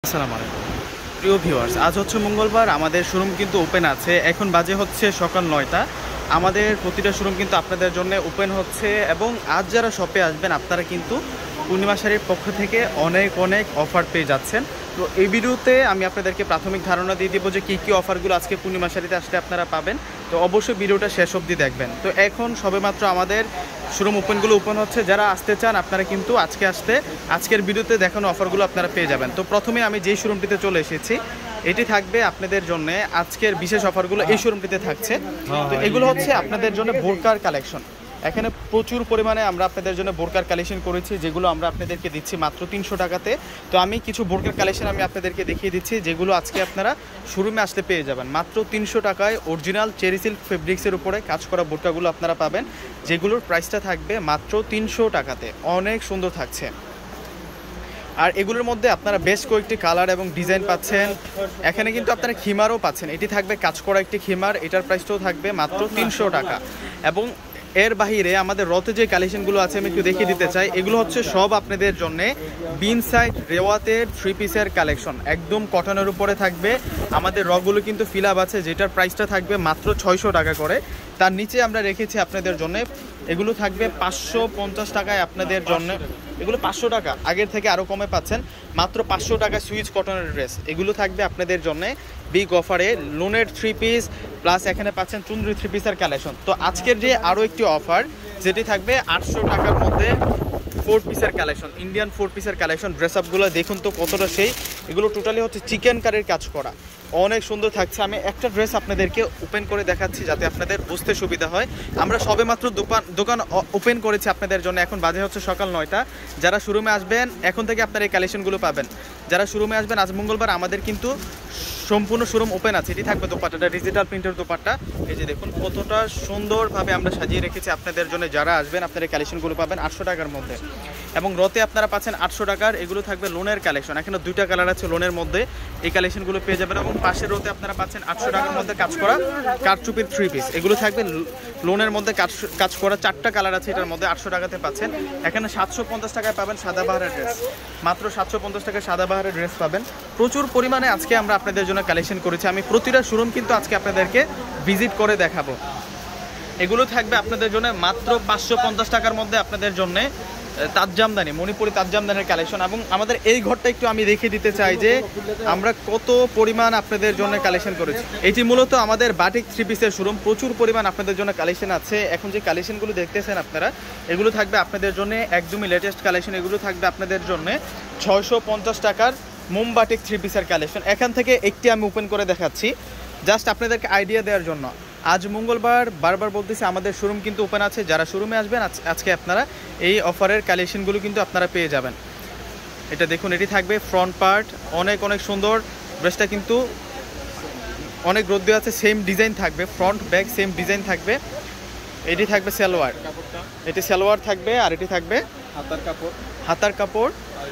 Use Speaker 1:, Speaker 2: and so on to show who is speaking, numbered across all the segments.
Speaker 1: আসসালামু আলাইকুম প্রিয় ভিউয়ার্স, আজ হচ্ছে মঙ্গলবার। আমাদের শোরুম কিন্তু ওপেন আছে। এখন বাজে হচ্ছে সকাল 9টা। আমাদের প্রতিটা শোরুম কিন্তু আপনাদের জন্য ওপেন হচ্ছে এবং আজ যারা শপে আসবেন আপনারা কিন্তু পূর্ণিমা শাড়ির পক্ষ থেকে অনেক অফার পেয়ে যাচ্ছেন। তো এই ভিডিওতে আমি আপনাদেরকে প্রাথমিক ধারণা দিয়ে দেবো যে কী অফারগুলো আজকে পূর্ণিমা শাড়িতে আসলে আপনারা পাবেন। তো অবশ্যই ভিডিওটা শেষ অবধি দেখবেন। তো এখন সবেমাত্র আমাদের শোরুম ওপেন হচ্ছে। যারা আসতে চান আপনারা কিন্তু আজকের ভিডিওতে দেখানো অফারগুলো আপনারা পেয়ে যাবেন। তো প্রথমে আমি যেই শোরুমটিতে চলে এসেছি, এটি থাকবে আপনাদের জন্য আজকের বিশেষ অফারগুলো এই শোরুমটিতে থাকছে। তো এগুলো হচ্ছে আপনাদের জন্য বোরকার কালেকশন। এখানে প্রচুর পরিমাণে আমরা আপনাদের জন্য বোরকার কালেকশন করেছি, যেগুলো আমরা আপনাদেরকে দিচ্ছি মাত্র 300 টাকাতে। তো আমি কিছু বোরকার কালেকশন আমি আপনাদেরকে দেখিয়ে দিচ্ছি, যেগুলো আজকে আপনারা শোরুমে আসলে পেয়ে যাবেন মাত্র 300 টাকায়। অরিজিনাল চেরি সিল্ক ফেব্রিক্সের উপরে কাজ করা বোরকাগুলো আপনারা পাবেন, যেগুলোর প্রাইসটা থাকবে মাত্র 300 টাকাতে। অনেক সুন্দর থাকছে। আর এগুলোর মধ্যে আপনারা বেশ কয়েকটি কালার এবং ডিজাইন পাচ্ছেন। এখানে কিন্তু আপনারা খিমারও পাচ্ছেন। এটি থাকবে কাজ করা একটি খিমার, এটার প্রাইসটাও থাকবে মাত্র 300 টাকা। এবং এর বাহিরে আমাদের রতে যে কালেকশনগুলো আছে আমি একটু দেখিয়ে দিতে চাই। এগুলো হচ্ছে সব আপনাদের জন্য বিন সাইড রেওয়াতের 3 পিসের কালেকশন, একদম কটনের উপরে থাকবে। আমাদের রগুলো কিন্তু ফিল আপ আছে, যেটার প্রাইসটা থাকবে মাত্র 600 টাকা করে। তার নিচে আমরা রেখেছি আপনাদের জন্য, এগুলো থাকবে 550 টাকায় আপনাদের জন্য। এগুলো 500 টাকা, আগের থেকে আরও কমে পাচ্ছেন। মাত্র 500 টাকা সুইচ কটনের ড্রেস, এগুলো থাকবে আপনাদের জন্য বিগ অফারে। লোনের 3 পিস প্লাস এখানে পাচ্ছেন চুনরি 3 পিসের কালেকশন। তো আজকের যে আরও একটি অফার, যেটি থাকবে 800 টাকার মধ্যে 4 পিসের কালেকশন, ইন্ডিয়ান 4 পিসের কালেকশন। ড্রেস আপগুলো দেখুন তো কতটা সেই। এগুলো টোটালি হচ্ছে চিকেন কারির কাজ করা, অনেক সুন্দর থাকছে। আমি একটা ড্রেস আপনাদেরকে ওপেন করে দেখাচ্ছি যাতে আপনাদের বুঝতে সুবিধা হয়। আমরা সবেমাত্র দোকান ওপেন করেছি আপনাদের জন্য। এখন বাজে হচ্ছে সকাল 9টা। যারা শোরুমে আসবেন এখন থেকে আপনারা এই কালেকশনগুলো পাবেন। যারা শোরুমে আসবেন, আজ মঙ্গলবার আমাদের কিন্তু সম্পূর্ণ শোরুম ওপেন আছে। এটি থাকবে দোপাট্টাটা, ডিজিটাল প্রিন্টের দোপাট্টা। এই যে দেখুন কতটা সুন্দরভাবে আমরা সাজিয়ে রেখেছি আপনাদের জন্য। যারা আসবেন আপনারা এই কালেকশনগুলো পাবেন 800 টাকার মধ্যে। এবং রতে আপনারা পাচ্ছেন 800 টাকার। এগুলো থাকবে লোনের কালেকশন, এখানে 2টা কালার আছে লোনের মধ্যে। এই কালেকশনগুলো পেয়ে যাবেন। এবং পাশের রতে আপনারা পাচ্ছেন 800 টাকার মধ্যে কাজ করা কারচুপির 3 পিস। এগুলো থাকবে লোনের মধ্যে কাজ করা, 4টা কালার আছে এটার মধ্যে। 800 টাকাতে পাচ্ছেন। এখানে 750 টাকায় পাবেন সাদাবাহারের ড্রেস, মাত্র 750 টাকায় সাদাবাহারের ড্রেস পাবেন। প্রচুর পরিমাণে আজকে আমরা আপনাদের জন্য কালেকশন করেছি। আমি প্রতিটা শোরুম কিন্তু আজকে আপনাদেরকে ভিজিট করে দেখাবো। এগুলো থাকবে আপনাদের জন্য মাত্র 550 টাকার মধ্যে আপনাদের জন্য তাজজামদানি, মণিপুরি তাজজামদানির কালেকশন। এবং আমাদের এই ঘরটা একটু আমি দেখিয়ে দিতে চাই যে আমরা কত পরিমাণ আপনাদের জন্য কালেকশন করেছি। এটি মূলত আমাদের বাটিক 3 পিসের শোরুম। প্রচুর পরিমাণ আপনাদের জন্য কালেকশন আছে। এখন যে কালেকশনগুলো দেখতেছেন আপনারা, এগুলো থাকবে আপনাদের জন্য একদমই লেটেস্ট কালেকশন। এগুলো থাকবে আপনাদের জন্য 650 টাকার মোমবাটিক 3 পিসের কালেকশন। এখান থেকে একটি আমি ওপেন করে দেখাচ্ছি জাস্ট আপনাদেরকে আইডিয়া দেওয়ার জন্য। আজ মঙ্গলবার, বারবার বলতেছি আমাদের শোরুম কিন্তু ওপেন আছে। যারা শোরুমে আসবেন আজকে আপনারা এই অফারের কালেকশনগুলো কিন্তু আপনারা পেয়ে যাবেন। এটা দেখুন, এটি থাকবে ফ্রন্ট পার্ট, অনেক সুন্দর। ড্রেসটা কিন্তু অনেক রোদ দেওয়া আছে, সেম ডিজাইন থাকবে, ফ্রন্ট ব্যাক সেম ডিজাইন থাকবে। এটি থাকবে সালোয়ার, এটি সালোয়ার থাকবে। আর এটি থাকবে হাতার কাপড়।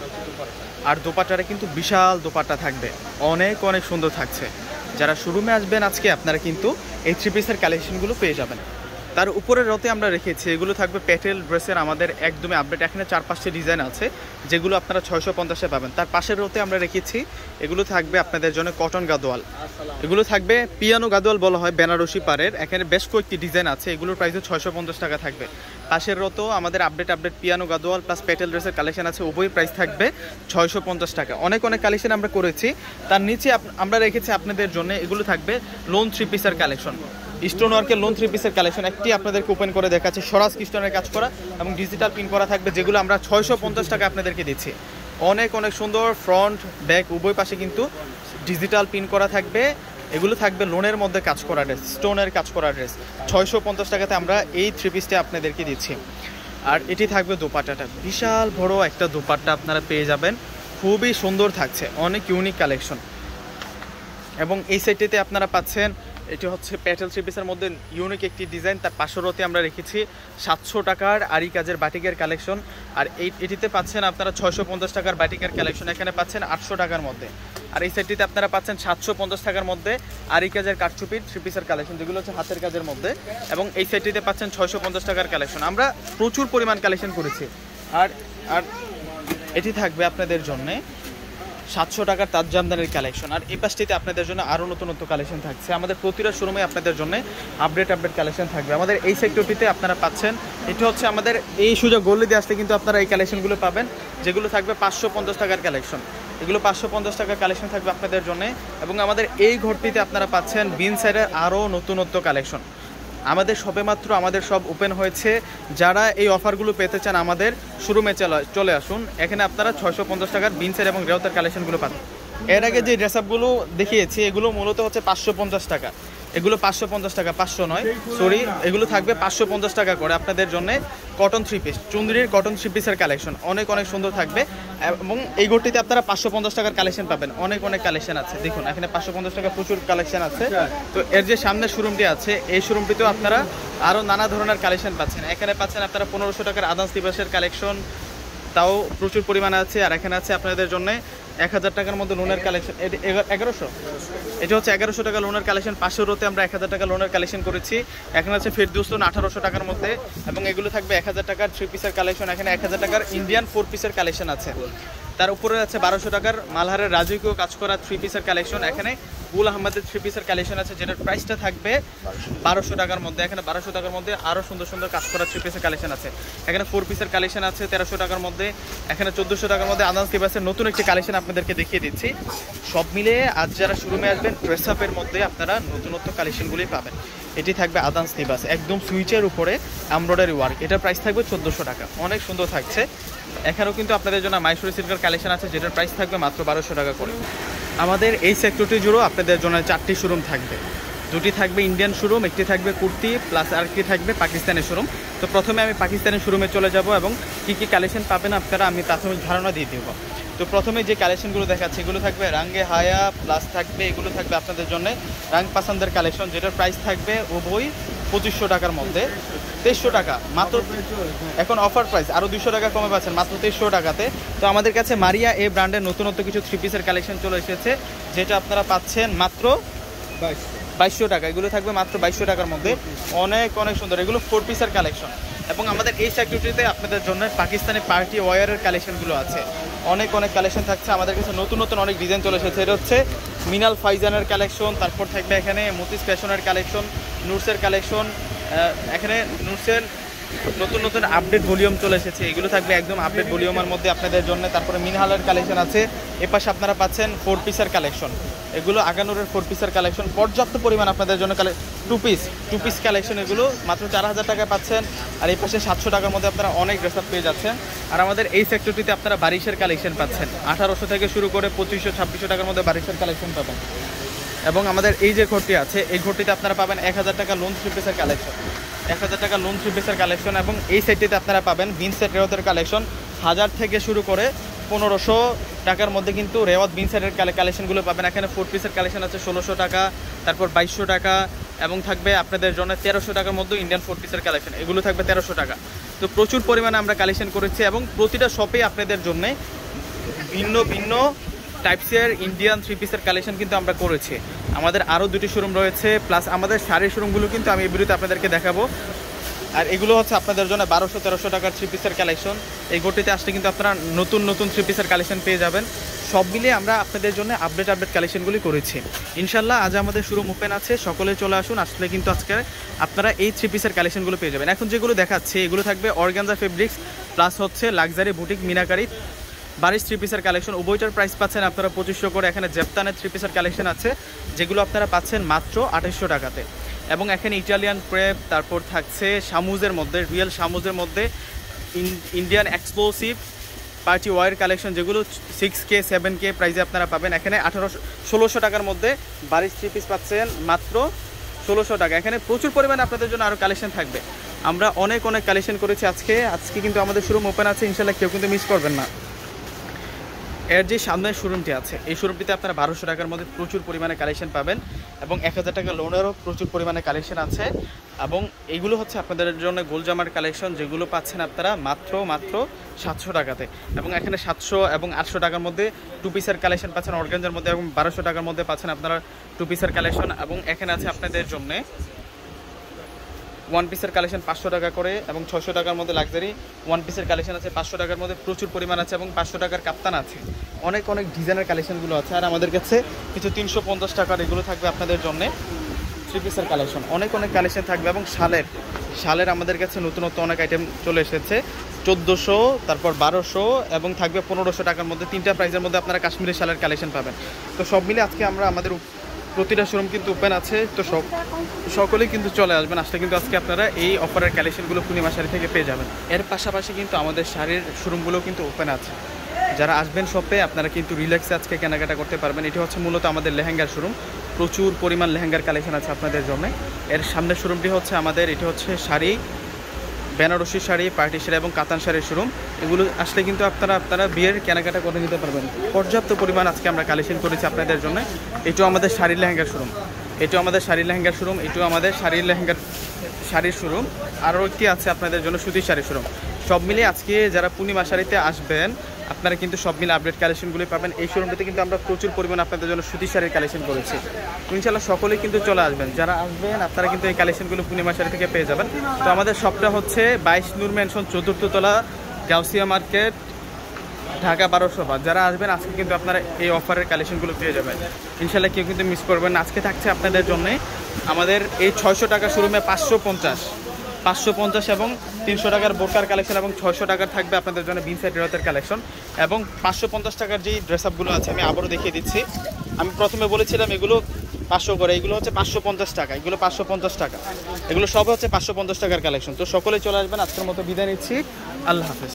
Speaker 1: আর দোপাট্টাটা কিন্তু বিশাল দোপাট্টা থাকবে, অনেক সুন্দর থাকছে। যারা শোরুমে আসবেন আজকে আপনারা কিন্তু এই 3 পিসের কালেকশনগুলো পেয়ে যাবেন। তার উপরের রতে আমরা রেখেছি, এগুলো থাকবে প্যাটেল ড্রেসের আমাদের একদমই আপডেট। এখানে 4-5টি ডিজাইন আছে, যেগুলো আপনারা 650-এ পাবেন। তার পাশের রতে আমরা রেখেছি, এগুলো থাকবে আপনাদের জন্য কটন গাদোয়াল। এগুলো থাকবে পিয়ানো গাদোয়াল বলা হয়, বেনারসি পাড়ের। এখানে বেশ কয়েকটি ডিজাইন আছে, এগুলোর প্রাইসও 650 টাকা থাকবে। পাশের রতেও আমাদের আপডেট পিয়ানো গাদোয়াল প্লাস প্যাটেল ড্রেসের কালেকশন আছে, উভয় প্রাইস থাকবে 650 টাকা। অনেক কালেকশন আমরা করেছি। তার নিচে আমরা রেখেছি আপনাদের জন্য, এগুলো থাকবে লোন 3 পিসের কালেকশন, স্টোন ওয়ার্কের লোন 3 পিসের কালেকশন। একটি আপনাদেরকে ওপেন করে দেখাচ্ছি, স্বরাজ স্টোনের কাজ করা এবং ডিজিটাল প্রিন্ট করা থাকবে, যেগুলো আমরা 650 টাকা আপনাদেরকে দিচ্ছি। অনেক সুন্দর, ফ্রন্ট ব্যাক উভয় পাশে কিন্তু ডিজিটাল প্রিন্ট করা থাকবে। এগুলো থাকবে লোনের মধ্যে কাজ করা ড্রেস, স্টোনের কাজ করা ড্রেস। 650 টাকাতে আমরা এই 3 পিসটা আপনাদেরকে দিচ্ছি। আর এটি থাকবে দোপাট্টাটা, বিশাল বড় একটা দোপাট্টা আপনারা পেয়ে যাবেন, খুবই সুন্দর থাকছে, অনেক ইউনিক কালেকশন। এবং এই সেটটিতে আপনারা পাচ্ছেন, এটি হচ্ছে প্যাটেল 3 পিসের মধ্যে ইউনিক একটি ডিজাইন। তার পাশেরতে আমরা রেখেছি 700 টাকার আরি কাজের বাটিকের কালেকশন। আর এটিতে পাচ্ছেন আপনারা 650 টাকার বাটিকের কালেকশন, এখানে পাচ্ছেন 800 টাকার মধ্যে। আর এই সেটটিতে আপনারা পাচ্ছেন 750 টাকার মধ্যে আরি কাজের কারচুপির 3 পিসের কালেকশন, যেগুলো হচ্ছে হাতের কাজের মধ্যে। এবং এই সেটটিতে পাচ্ছেন 650 টাকার কালেকশন। আমরা প্রচুর পরিমাণ কালেকশন করেছি। আর এটি থাকবে আপনাদের জন্যে 700 টাকার তাজ জামদানির কালেকশন। আর এই পাশটিতে আপনাদের জন্য আরও নতুন নতুন কালেকশন থাকছে। আমাদের প্রতিটা শোরুমে আপনাদের জন্য আপডেট কালেকশন থাকবে। আমাদের এই সেক্টরটিতে আপনারা পাচ্ছেন, এটা হচ্ছে আমাদের এই সুযোগ গলি দিয়ে আসলে কিন্তু আপনারা এই কালেকশনগুলো পাবেন, যেগুলো থাকবে 550 টাকার কালেকশন। এগুলো 550 টাকার কালেকশন থাকবে আপনাদের জন্য। এবং আমাদের এই ঘরটিতে আপনারা পাচ্ছেন বিন সাইডের আরও নতুনত্ব কালেকশন। আমাদের সবে মাত্র আমাদের সব ওপেন হয়েছে। যারা এই অফারগুলো পেতে চান আমাদের শোরুমে চলে আসুন। এখানে আপনারা 650 টাকার বিনসের এবং রেওতার কালেকশনগুলো পাবেন। এর আগে যে ড্রেস আপগুলো দেখিয়েছি এগুলো মূলত হচ্ছে 550 টাকা। এগুলো 550 টাকা, 500 নয় সরি, এগুলো থাকবে 550 টাকা করে আপনাদের জন্য। কটন থ্রি পিস, চুন্দ্রির কটন থ্রি পিসের কালেকশন অনেক সুন্দর থাকবে। এবং এই ঘরটিতে আপনারা 550 টাকার কালেকশন পাবেন। অনেক কালেকশন আছে, দেখুন এখানে 550 টাকা প্রচুর কালেকশন আছে। তো এর যে সামনের শোরুমটি আছে এই শোরুমটিতেও আপনারা আরও নানা ধরনের কালেকশন পাচ্ছেন। এখানে পাচ্ছেন আপনারা 1500 টাকার আদান্স দিবসের কালেকশন, তাও প্রচুর পরিমাণে আছে। আর এখানে আছে আপনাদের জন্য 1000 টাকার মধ্যে লোনের কালেকশন, 1100, এটা হচ্ছে 1100 টাকা লোনের কালেকশন। 500 রোতে আমরা 1000 টাকা লোনের কালেকশন করেছি। এখানে আছে ফেরদৌস 1800 টাকার মধ্যে, এবং এগুলো থাকবে 1000 টাকার 3 পিসের কালেকশন। এখানে 1000 টাকার ইন্ডিয়ান 4 পিসের কালেকশন আছে। তার উপরে আছে 1200 টাকার মালহারের রাজকীয় কাজ করা 3 পিসের কালেকশন। এখানে গুল আহমেদের 3 পিসের কালেকশন আছে, যেটার প্রাইসটা থাকবে 1200 টাকার মধ্যে। এখানে 1200 টাকার মধ্যে আরও সুন্দর সুন্দর কাজ করা 3 পিসের কালেকশন আছে। এখানে 4 পিসের কালেকশন আছে 1300 টাকার মধ্যে। এখানে 1400 টাকার মধ্যে আদান্স দিবাসের নতুন একটি কালেকশন আপনাদেরকে দেখিয়ে দিচ্ছি। সব মিলিয়ে আজ যারা শোরুমে আসবেন ড্রেস আপের মধ্যে আপনারা নতুনত্ব কালেকশনগুলি পাবেন। এটি থাকবে আদান্স দিবাস, একদম সুইচের উপরে এমব্রয়ডারি ওয়ার্ক। এটার প্রাইস থাকবে 1400 টাকা, অনেক সুন্দর থাকছে। এখানেও কিন্তু আপনাদের জন্য মাইসুরি সিল্কের কালেকশন আছে, যেটার প্রাইস থাকবে মাত্র 1200 টাকা করে। আমাদের এই সেক্টরটি জুড়েও আপনাদের জন্য 4টি শোরুম থাকবে। 2টি থাকবে ইন্ডিয়ান শোরুম, একটি থাকবে কুর্তি, প্লাস আরেকটি থাকবে পাকিস্তানি শোরুম। তো প্রথমে আমি পাকিস্তানি শোরুমে চলে যাব এবং কী কী কালেকশন পাবেন আপনারা আমি প্রাথমিক ধারণা দিয়ে দেবো। তো প্রথমে যে কালেকশনগুলো দেখাচ্ছি এগুলো থাকবে রাঙ্গে হায়া, প্লাস থাকবে এগুলো থাকবে আপনাদের জন্য রাং পাসান্দের কালেকশন, যেটার প্রাইস থাকবে উভয় 2500 টাকার মধ্যে। 2300 টাকা মাত্র, এখন অফার প্রাইস আরও 200 টাকা কমে পাচ্ছেন মাত্র 2300 টাকাতে। তো আমাদের কাছে মারিয়া এই ব্র্যান্ডের নতুনত্ব কিছু 3 পিসের কালেকশন চলে এসেছে, যেটা আপনারা পাচ্ছেন মাত্র 2200 টাকা। এগুলো থাকবে মাত্র 2200 টাকার মধ্যে, অনেক সুন্দর। এগুলো 4 পিসের কালেকশন। এবং আমাদের এই সেক্টরটিতে আপনাদের জন্য পাকিস্তানি পার্টি ওয়্যারের কালেকশনগুলো আছে, অনেক কালেকশন থাকছে। আমাদের কাছে নতুন অনেক ডিজাইন চলে এসেছে। এটা হচ্ছে মিনাল ফাইজানের কালেকশন, তারপর থাকবে এখানে মতিস ফ্যাশনের কালেকশন, নুরসের কালেকশন। এখানে নুরসের নতুন আপডেট ভলিউম চলে এসেছে, এগুলো থাকবে একদম আপডেট ভলিউমের মধ্যে আপনাদের জন্য। তারপরে মিনহালের কালেকশন আছে। এপাশে আপনারা পাচ্ছেন 4 পিসের কালেকশন, এগুলো আগানুরের 4 পিসের কালেকশন, পর্যাপ্ত পরিমাণ আপনাদের জন্য 2 পিস কালেকশন, এগুলো মাত্র 4000 টাকায় পাচ্ছেন। আর এই পাশে 700 টাকার মধ্যে আপনারা অনেক ড্রেস আপ পেয়ে যাচ্ছেন। আর আমাদের এই সেক্টরটিতে আপনারা বারিশের কালেকশন পাচ্ছেন 1800 থেকে শুরু করে 2500-2600 টাকার মধ্যে বারিশের কালেকশন পাবেন। এবং আমাদের এই যে ঘরটি আছে এই ঘরটিতে আপনারা পাবেন 1000 টাকা লোন 3 পিসের কালেকশন, 1000 টাকা লোন 3 পিসের কালেকশন। এবং এই সাইডটিতে আপনারা পাবেন বিনসেট রেওয়াতের কালেকশন 1000 থেকে শুরু করে 1500 টাকার মধ্যে কিন্তু রেওয়াত বিনসেটের কালেকশনগুলো পাবেন। এখানে 4 পিসের কালেকশন আছে 1600 টাকা, তারপর 2200 টাকা, এবং থাকবে আপনাদের জন্য 1300 টাকার মধ্যে ইন্ডিয়ান 4 পিসের কালেকশন, এগুলো থাকবে 1300 টাকা। তো প্রচুর পরিমাণে আমরা কালেকশন করেছি এবং প্রতিটা শপে আপনাদের জন্য ভিন্ন টাইপসের ইন্ডিয়ান 3 পিসের কালেকশন কিন্তু আমরা করেছি। আমাদের আরও 2টি শোরুম রয়েছে, প্লাস আমাদের শাড়ির শোরুমগুলো কিন্তু আমি এই ভিডিওতে আপনাদেরকে দেখাবো। আর এগুলো হচ্ছে আপনাদের জন্য 1200-1300 টাকার 3 পিসের কালেকশন। এই ঘরটিতে আসলে কিন্তু আপনারা নতুন 3 পিসের কালেকশন পেয়ে যাবেন। সব মিলিয়ে আমরা আপনাদের জন্য আপডেট কালেকশনগুলি করেছি। ইনশাল্লাহ আজ আমাদের শোরুম ওপেন আছে, সকলে চলে আসুন, আসলে কিন্তু আজকে আপনারা এই 3 পিসের কালেকশনগুলো পেয়ে যাবেন। এখন যেগুলো দেখাচ্ছি এগুলো থাকবে অর্গানজা ফেব্রিক্স, প্লাস হচ্ছে লাক্সারি বুটিক মিনাকারি বারিশ 3 পিসের কালেকশন। উভয়টার প্রাইস পাচ্ছেন আপনারা 2500 করে। এখানে জেপ্তানের 3 পিসের কালেকশন আছে, যেগুলো আপনারা পাচ্ছেন মাত্র 2800 টাকাতে। এবং এখানে ইটালিয়ান ক্রেপ, তারপর থাকছে শামুজের মধ্যে, রিয়েল শামুজের মধ্যে Indian exclusive party wear collection, যেগুলো 6K 7K প্রাইসে আপনারা পাবেন। এখানে 1600 টাকার মধ্যে বারিশ 3 পিস পাচ্ছেন মাত্র 1600 টাকা। এখানে প্রচুর পরিমাণে আপনাদের জন্য আরও কালেকশন থাকবে। আমরা অনেক কালেকশন করেছি আজকে কিন্তু আমাদের শোরুম ওপেন আছে, ইনশাল্লাহ কেউ কিন্তু মিস করবেন না। এর যে সামনের শোরুমটি আছে এই শোরুমটিতে আপনারা 1200 টাকার মধ্যে প্রচুর পরিমাণে কালেকশন পাবেন, এবং 1000 টাকা লোনেরও প্রচুর পরিমাণে কালেকশন আছে। এবং এইগুলো হচ্ছে আপনাদের জন্য গোলজামার কালেকশন, যেগুলো পাচ্ছেন আপনারা মাত্র 700 টাকাতে। এবং এখানে 700 এবং 800 টাকার মধ্যে 2 পিসের কালেকশন পাচ্ছেন অর্গানজার মধ্যে, এবং 1200 টাকার মধ্যে পাচ্ছেন আপনারা 2 পিসের কালেকশন। এবং এখানে আছে আপনাদের জন্য ওয়ান পিসের কালেকশন 500 টাকা করে, এবং 600 টাকার মধ্যে লাক্সারি ওয়ান পিসের কালেকশন আছে 500 টাকার মধ্যে প্রচুর পরিমাণ আছে, এবং 500 টাকার কাপ্তান আছে। অনেক অনেক ডিজাইনের কালেকশনগুলো আছে। আর আমাদের কাছে কিছু 350 টাকার এগুলো থাকবে আপনাদের জন্য, থ্রি পিসের কালেকশন অনেক অনেক কালেকশন থাকবে। এবং শালের আমাদের কাছে নতুন অনেক আইটেম চলে এসেছে, 1400, তারপর 1200 এবং থাকবে 1500 টাকার মধ্যে। 3টা প্রাইসের মধ্যে আপনারা কাশ্মীরি শালের কালেকশন পাবেন। তো সব মিলে আজকে আমাদের প্রতিটা শোরুম কিন্তু ওপেন আছে। তো সকলেই কিন্তু চলে আসবেন, আসলে কিন্তু আজকে আপনারা এই অফারের কালেকশনগুলো পূর্ণিমা শাড়ি থেকে পেয়ে যাবেন। এর পাশাপাশি কিন্তু আমাদের শাড়ির শোরুমগুলো কিন্তু ওপেন আছে। যারা আসবেন শপে আপনারা কিন্তু রিল্যাক্সে আজকে কেনাকাটা করতে পারবেন। এটি হচ্ছে মূলত আমাদের লেহেঙ্গার শোরুম, প্রচুর পরিমাণ লেহেঙ্গার কালেকশন আছে আপনাদের জন্য। এর সামনের শোরুমটি হচ্ছে আমাদের, এটি হচ্ছে শাড়ি, বেনারসি শাড়ি, পার্টি শাড়ি এবং কাতান শাড়ির শোরুম। এগুলো আসলে কিন্তু আপনারা বিয়ের কেনাকাটা করে নিতে পারবেন। পর্যাপ্ত পরিমাণ আজকে আমরা কালেকশন করেছি আপনাদের জন্য। এটাও আমাদের শাড়ির লেহেঙ্গার শোরুম, এটাও আমাদের শাড়ির লেহেঙ্গার শোরুম, এটাও আমাদের শাড়ির শোরুম। আরও একটি আছে আপনাদের জন্য সুতির শাড়ির শোরুম। সব মিলিয়ে আজকে যারা পূর্ণিমা শাড়িতে আসবেন আপনারা কিন্তু সব মিলে আপডেট কালেকশনগুলি পাবেন। এই শোরুমটিতে কিন্তু আমরা প্রচুর পরিমাণ আপনাদের জন্য সুতির শাড়ির কালেকশন করেছি। ইনশাআল্লাহ সকলেই কিন্তু চলে আসবেন, যারা আসবেন আপনারা কিন্তু এই কালেকশনগুলো পূর্ণিমা শাড়ি থেকে পেয়ে যাবেন। তো আমাদের শপটা হচ্ছে 22 নূর ম্যানশন, 4th তলা, গাউসিয়া মার্কেট, ঢাকা 1200। যারা আসবেন আজকে কিন্তু আপনারা এই অফারের কালেকশনগুলো পেয়ে যাবেন। ইনশাআল্লাহ কেউ কিন্তু মিস করবেন না। আজকে থাকছে আপনাদের জন্য আমাদের এই 600 টাকা শোরুমে 550 এবং 300 টাকার বোরকার কালেকশন, এবং 600 টাকার থাকবে আপনাদের জন্য বিন সাইড রাতের কালেকশন, এবং 550 টাকার যেই ড্রেস আপগুলো আছে আমি আবারও দেখিয়ে দিচ্ছি। আমি প্রথমে বলেছিলাম এগুলো 500 করে, এগুলো হচ্ছে 550 টাকা, এগুলো 550 টাকা, এগুলো সব হচ্ছে 550 টাকার কালেকশন। তো সকলে চলে আসবেন। আজকের মতো বিদায় নিচ্ছি, আল্লাহ হাফেজ।